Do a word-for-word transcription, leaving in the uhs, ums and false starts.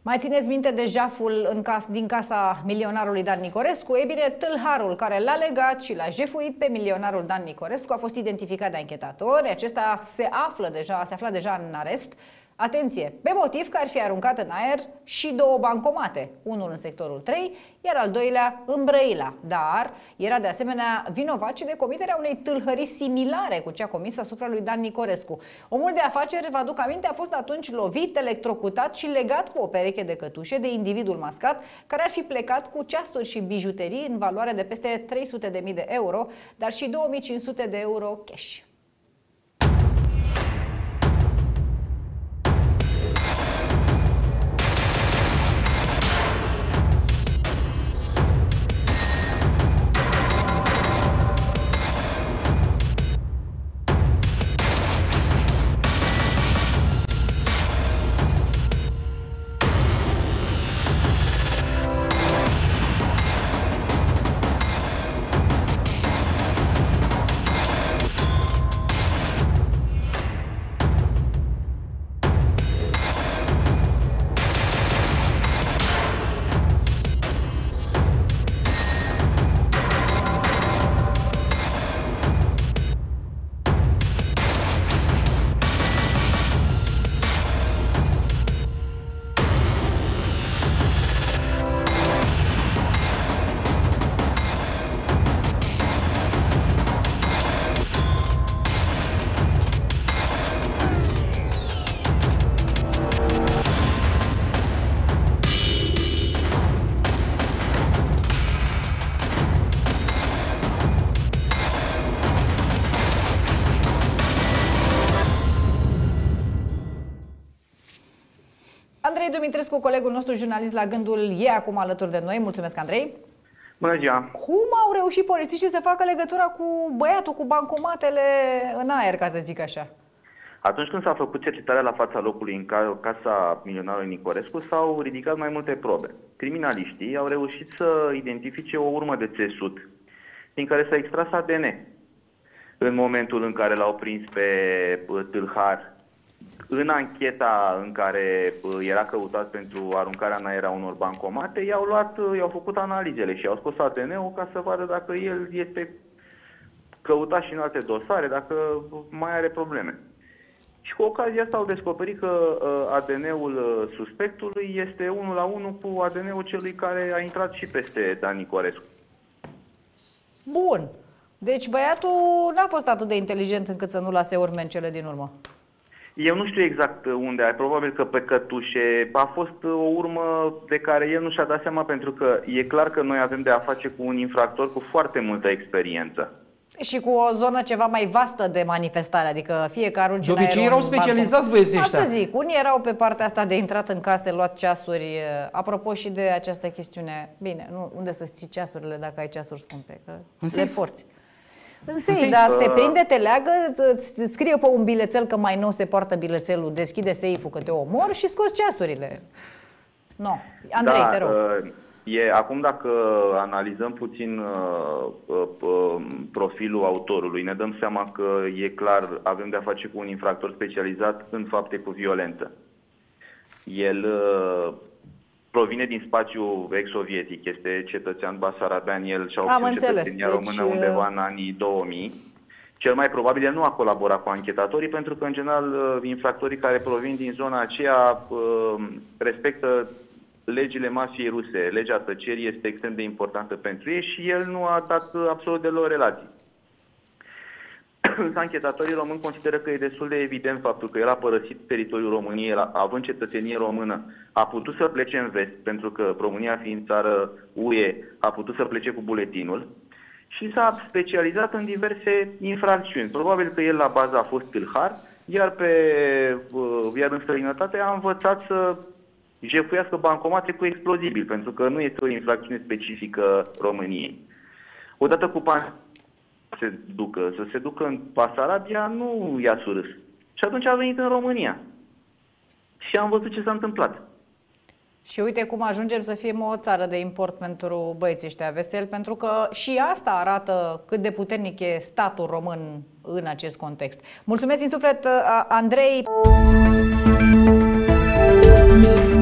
Mai țineți minte de jaful în cas, din casa milionarului Dan Nicorescu? Ei bine, tâlharul care l-a legat și l-a jefuit pe milionarul Dan Nicorescu a fost identificat de anchetatori. Acesta se află deja, se afla deja în arest. Atenție, pe motiv că ar fi aruncat în aer și două bancomate, unul în sectorul trei, iar al doilea în Brăila. Dar era de asemenea vinovat și de comiterea unei tâlhării similare cu cea comisă asupra lui Dan Nicorescu. Omul de afaceri, vă aduc aminte, a fost atunci lovit, electrocutat și legat cu o pereche de cătușe de individul mascat, care ar fi plecat cu ceasuri și bijuterii în valoare de peste trei sute de mii de euro, dar și două mii cinci sute de euro cash. Andrei Dumitrescu, colegul nostru jurnalist la Gândul, e acum alături de noi. Mulțumesc, Andrei. Bună ziua! Cum au reușit polițiștii să facă legătura cu băiatul, cu bancomatele în aer, ca să zic așa? Atunci când s-a făcut cercetarea la fața locului în casa milionarului Nicorescu, s-au ridicat mai multe probe. Criminaliștii au reușit să identifice o urmă de țesut, din care s-a extras A D N. În momentul în care l-au prins pe tâlhar, în ancheta în care era căutat pentru aruncarea în aer a unor bancomate, i-au luat, i-au făcut analizele și i-au scos A D N-ul ca să vadă dacă el este căutat și în alte dosare, dacă mai are probleme. Și cu ocazia asta au descoperit că A D N-ul suspectului este unul la unul cu A D N-ul celui care a intrat și peste Dan Nicorescu. Bun. Deci băiatul n-a fost atât de inteligent încât să nu lase urme în cele din urmă. Eu nu știu exact unde ai, probabil că pe cătușe. A fost o urmă de care el nu și-a dat seama, pentru că e clar că noi avem de a face cu un infractor cu foarte multă experiență. Și cu o zonă ceva mai vastă de manifestare, adică fiecare de obicei erau specializați băieții ăștia. Asta zic, unii erau pe partea asta de intrat în case, luat ceasuri. Apropo și de această chestiune, bine, nu, unde să ții ceasurile dacă ai ceasuri scumpe? Că le forți. În seif, dar te prinde, te leagă, îți scrie pe un bilețel că mai nou se poartă bilețelul, deschide seiful că te omor și scoți ceasurile. No. Andrei, da, te rog. E, acum dacă analizăm puțin uh, uh, profilul autorului, ne dăm seama că e clar, avem de a face cu un infractor specializat în fapte cu violență. El uh, provine din spațiul ex-sovietic, este cetățean basarabean, el și-a obținut cetățenia română deci... undeva în anii două mii. Cel mai probabil el nu a colaborat cu anchetatorii, pentru că, în general, infractorii care provin din zona aceea respectă legile mafiei ruse. Legea tăcerii este extrem de importantă pentru ei și el nu a dat absolut deloc relații. Însă anchetatorii români consideră că e destul de evident faptul că el a părăsit teritoriul României, având cetățenie română, a putut să plece în vest, pentru că România fiind țară U E, a putut să plece cu buletinul și s-a specializat în diverse infracțiuni. Probabil că el la bază a fost tâlhar, iar, pe, iar în străinătate a învățat să jefuiască bancomate cu explozibil, pentru că nu este o infracțiune specifică României. Odată cu se ducă, să se ducă în Basarabia, nu i-a surâs. Și atunci a venit în România. Și am văzut ce s-a întâmplat. Și uite cum ajungem să fim o țară de import pentru băieții ăștia veseli, pentru că și asta arată cât de puternic e statul român în acest context. Mulțumesc din suflet, Andrei!